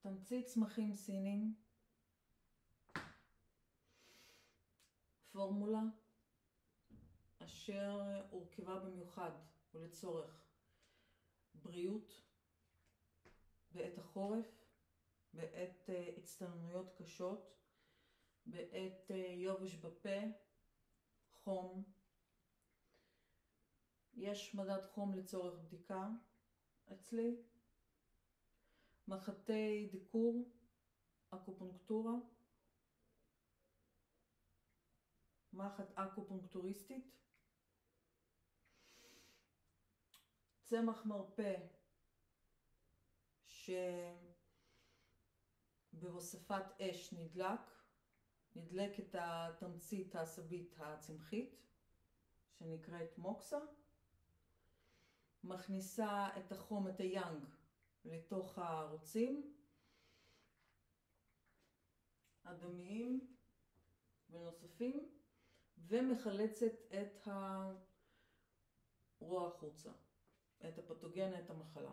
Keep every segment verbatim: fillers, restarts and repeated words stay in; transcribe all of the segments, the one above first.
תמצית צמחים סינים, פורמולה אשר הורכבה במיוחד ולצורך בריאות בעת החורף, בעת הצטננויות קשות, בעת יובש בפה, חום. יש מדד חום לצורך בדיקה אצלי, מחטי דיקור, אקופונקטורה, מחט אקופונקטוריסטית, צמח מרפא שבהוספת אש נדלק, נדלק את התמצית העשבית הצמחית שנקראת מוקסה, מכניסה את החום, את היאנג, לתוך הערוצים הדמיים ונוספים, ומחלצת את הרוע החוצה, את הפתוגן, את המחלה.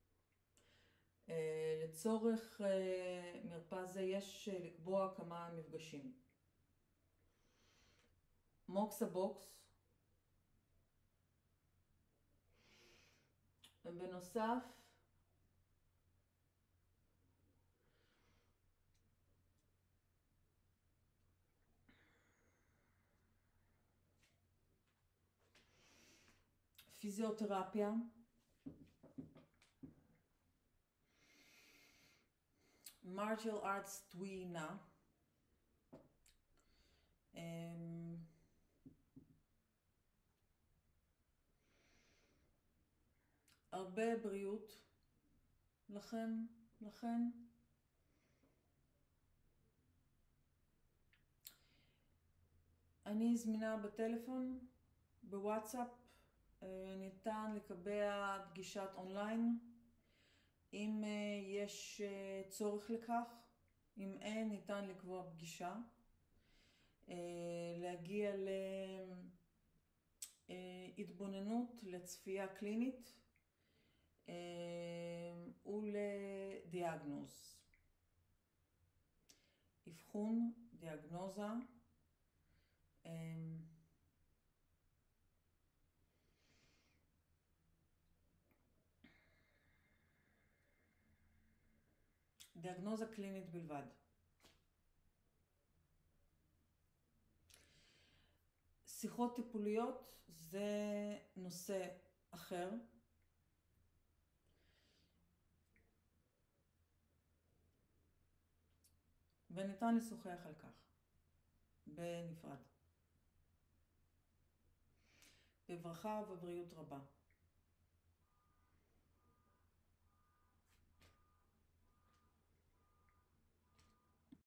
לצורך מרפא זה יש לקבוע כמה מפגשים. מוקסה בוקס, ובנוסף פיזיותרפיה, מרשל ארטס טווינה, הרבה בריאות לכם, לכן. אני זמינה בטלפון, בוואטסאפ, ניתן לקבע פגישת אונליין אם יש צורך לכך, אם אין ניתן לקבוע פגישה, להגיע להתבוננות, לצפייה קלינית ולדיאגנוז. אבחון, דיאגנוזה, דיאגנוזה קלינית בלבד. שיחות טיפוליות זה נושא אחר. וניתן לשוחח על כך בנפרד. בברכה ובבריאות רבה.